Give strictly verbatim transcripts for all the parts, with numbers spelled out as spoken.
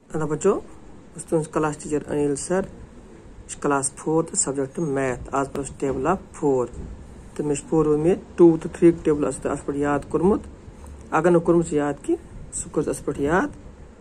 अदा बच्चों तुम class teacher Anil sir class fourth subject math आज पर टेबल ऑफ फोर तो मे पूर उम्मीद टू तो थ्री टेबल अस पे याद कोर्मुत अगर न कोर्मुत याद कि सह कर पे याद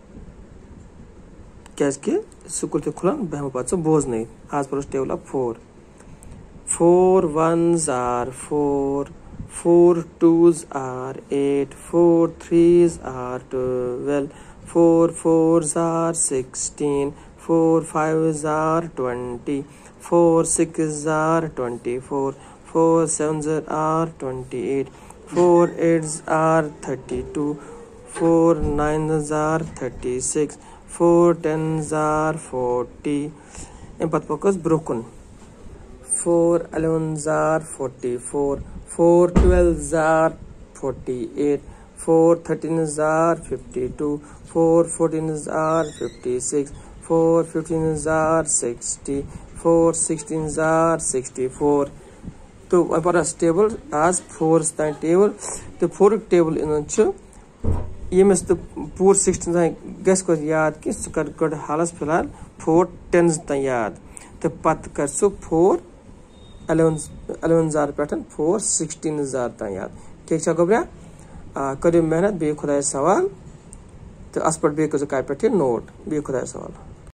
क्या सह कर खुलान बह पे बोजन आज पर table of four four ones are four four twos are eight four threes are twelve Four fours are sixteen, four fives are twenty, four sixes are twenty-four, four sevens are twenty-eight, four eights are thirty-two, four nines are thirty-six, four tens are forty. And pat focus broken. Four elevens are forty-four, four twelves are forty-eight, four thirteens are fifty-two, four fourteens are fifty-six, four fifteens are sixty, four sixteens are sixty-four. तो पर table आज four तान table तो four table इन यमिस तो पूर sixteen तान गस कर याद कि सह कर गड हालस फिलहाल फोर टेन्स तान याद तो पत कर सह फोर एलेवन एलेवन जार पे फोर सिक्सटीन जार तान याद ठीक है गोब्रिया करो मेहनत बे खुदा सवाल तो अस पे बे कॉपी पे नोट बे खुदा सवाल।